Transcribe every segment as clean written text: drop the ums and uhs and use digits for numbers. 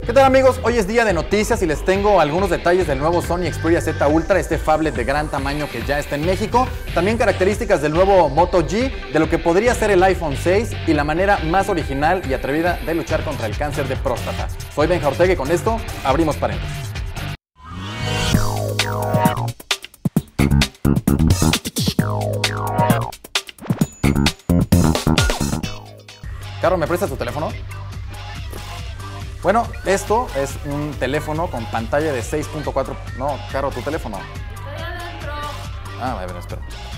¿Qué tal, amigos? Hoy es día de noticias y les tengo algunos detalles del nuevo Sony Xperia Z Ultra, este phablet de gran tamaño que ya está en México. También características del nuevo Moto G, de lo que podría ser el iPhone 6 y la manera más original y atrevida de luchar contra el cáncer de próstata. Soy Benja Ortega y con esto abrimos paréntesis. Carlos, ¿me prestas tu teléfono? Bueno, esto es un teléfono con pantalla de 6.4... No, Caro, tu teléfono. Estoy adentro. A ver, espera.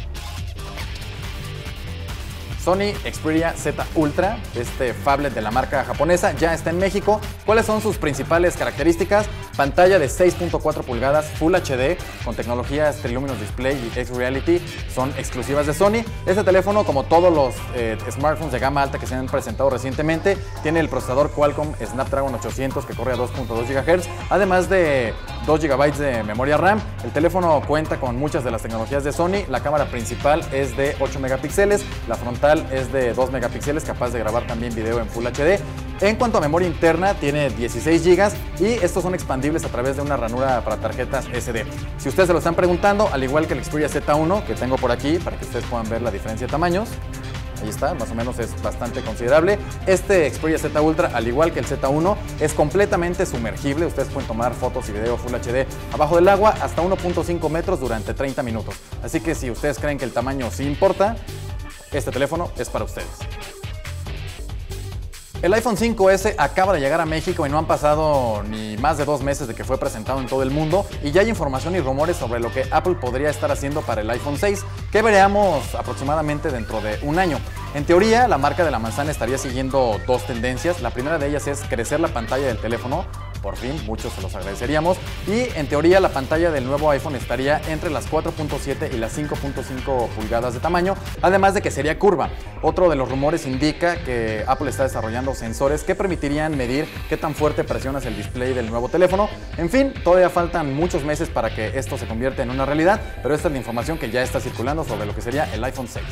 Sony Xperia Z Ultra, este phablet de la marca japonesa, ya está en México. ¿Cuáles son sus principales características? Pantalla de 6.4 pulgadas Full HD con tecnologías Triluminous Display y X-Reality, son exclusivas de Sony. Este teléfono, como todos los smartphones de gama alta que se han presentado recientemente, tiene el procesador Qualcomm Snapdragon 800 que corre a 2.2 GHz, además de 2 GB de memoria RAM. El teléfono cuenta con muchas de las tecnologías de Sony. La cámara principal es de 8 megapíxeles, la frontal es de 2 megapíxeles, capaz de grabar también video en Full HD. En cuanto a memoria interna, tiene 16 GB y estos son expandibles a través de una ranura para tarjetas SD. Si ustedes se lo están preguntando, al igual que el Xperia Z1 que tengo por aquí, para que ustedes puedan ver la diferencia de tamaños, ahí está, más o menos es bastante considerable. Este Xperia Z Ultra, al igual que el Z1, es completamente sumergible. Ustedes pueden tomar fotos y video Full HD abajo del agua hasta 1.5 metros durante 30 minutos. Así que si ustedes creen que el tamaño sí importa, este teléfono es para ustedes. El iPhone 5S acaba de llegar a México y no han pasado ni más de 2 meses de que fue presentado en todo el mundo y ya hay información y rumores sobre lo que Apple podría estar haciendo para el iPhone 6, que veremos aproximadamente dentro de un año. En teoría, la marca de la manzana estaría siguiendo dos tendencias. La primera de ellas es crecer la pantalla del teléfono. Por fin, muchos se los agradeceríamos. Y en teoría la pantalla del nuevo iPhone estaría entre las 4.7 y las 5.5 pulgadas de tamaño, además de que sería curva. Otro de los rumores indica que Apple está desarrollando sensores que permitirían medir qué tan fuerte presionas el display del nuevo teléfono. En fin, todavía faltan muchos meses para que esto se convierta en una realidad, pero esta es la información que ya está circulando sobre lo que sería el iPhone 6.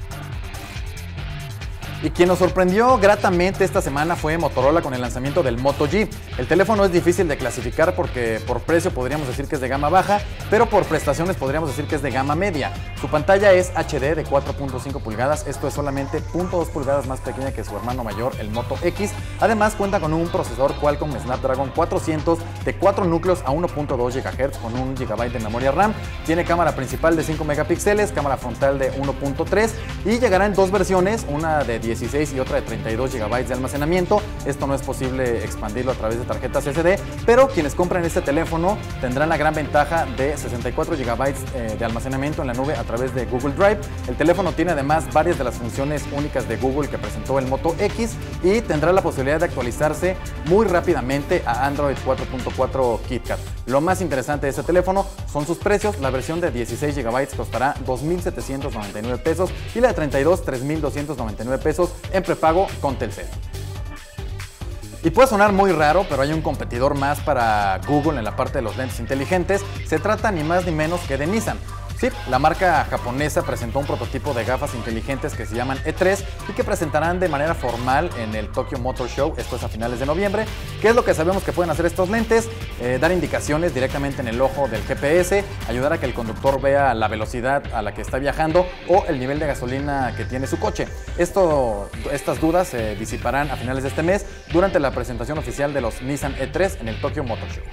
Y quien nos sorprendió gratamente esta semana fue Motorola con el lanzamiento del Moto G. El teléfono es difícil de clasificar porque por precio podríamos decir que es de gama baja, pero por prestaciones podríamos decir que es de gama media. Su pantalla es HD de 4.5 pulgadas, esto es solamente 0.2 pulgadas más pequeña que su hermano mayor, el Moto X. Además cuenta con un procesador Qualcomm Snapdragon 400 de 4 núcleos a 1.2 GHz con 1 GB de memoria RAM. Tiene cámara principal de 5 megapíxeles, cámara frontal de 1.3 y llegará en dos versiones, una de 16 y otra de 32 GB de almacenamiento. Esto no es posible expandirlo a través de tarjetas SD, pero quienes compren este teléfono tendrán la gran ventaja de 64 GB de almacenamiento en la nube a través de Google Drive. El teléfono tiene además varias de las funciones únicas de Google que presentó el Moto X y tendrá la posibilidad de actualizarse muy rápidamente a Android 4.4 KitKat. Lo más interesante de este teléfono son sus precios. La versión de 16 GB costará 2.799 pesos y la de 32, 3.299 pesos en prepago con Telcel. Y puede sonar muy raro, pero hay un competidor más para Google en la parte de los lentes inteligentes. Se trata ni más ni menos que de Nissan. Sí, la marca japonesa presentó un prototipo de gafas inteligentes que se llaman E3 y que presentarán de manera formal en el Tokyo Motor Show, esto es a finales de noviembre. ¿Qué es lo que sabemos que pueden hacer estos lentes? Dar indicaciones directamente en el ojo del GPS, ayudar a que el conductor vea la velocidad a la que está viajando o el nivel de gasolina que tiene su coche. Estas dudas se disiparán a finales de este mes durante la presentación oficial de los Nissan E3 en el Tokyo Motor Show.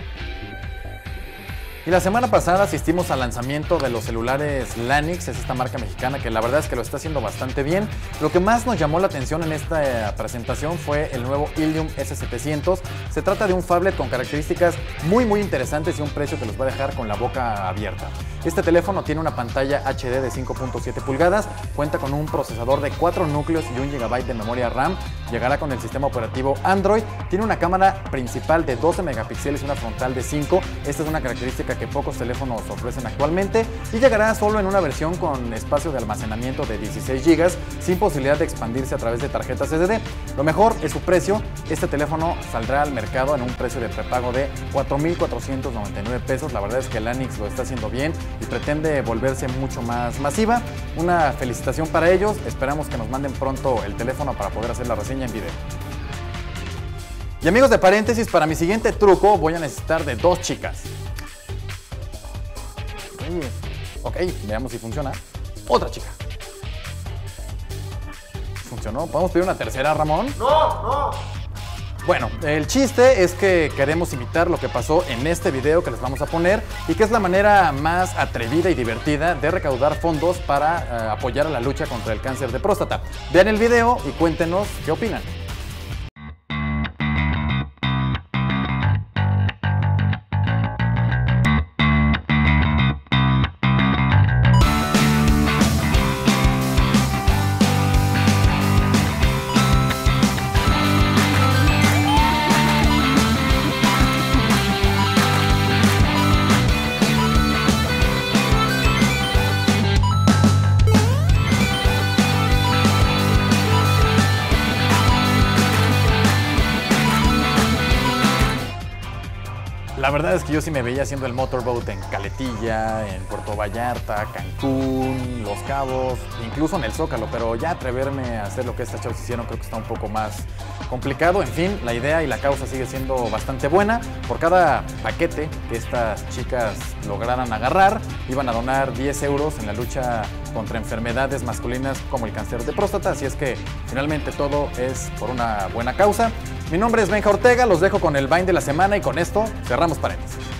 Y la semana pasada asistimos al lanzamiento de los celulares Lanix, es esta marca mexicana que la verdad es que lo está haciendo bastante bien. Lo que más nos llamó la atención en esta presentación fue el nuevo Ilium S700. Se trata de un phablet con características muy interesantes y un precio que los va a dejar con la boca abierta. Este teléfono tiene una pantalla HD de 5.7 pulgadas, cuenta con un procesador de 4 núcleos y 1 GB de memoria RAM, llegará con el sistema operativo Android, tiene una cámara principal de 12 megapíxeles y una frontal de 5. Esta es una característica que pocos teléfonos ofrecen actualmente y llegará solo en una versión con espacio de almacenamiento de 16 GB sin posibilidad de expandirse a través de tarjetas SD. Lo mejor es su precio. Este teléfono saldrá al mercado en un precio de prepago de 4.499 pesos. La verdad es que el Lanix lo está haciendo bien y pretende volverse mucho más masiva. Una felicitación para ellos. Esperamos que nos manden pronto el teléfono para poder hacer la reseña en video. Y amigos de paréntesis, para mi siguiente truco voy a necesitar de 2 chicas. Ok, veamos si funciona. Otra chica. ¿Funcionó? ¿Podemos pedir una tercera, Ramón? No. Bueno, el chiste es que queremos imitar lo que pasó en este video que les vamos a poner y que es la manera más atrevida y divertida de recaudar fondos para apoyar a la lucha contra el cáncer de próstata. Vean el video y cuéntenos qué opinan. La verdad es que yo sí me veía haciendo el motorboat en Caletilla, en Puerto Vallarta, Cancún, Los Cabos, incluso en el Zócalo, pero ya atreverme a hacer lo que estas chavas hicieron creo que está un poco más complicado. En fin, la idea y la causa sigue siendo bastante buena. Por cada paquete que estas chicas lograran agarrar, iban a donar 10 euros en la lucha contra enfermedades masculinas como el cáncer de próstata, así es que finalmente todo es por una buena causa. Mi nombre es Benja Ortega, los dejo con el Vine de la semana y con esto cerramos paréntesis.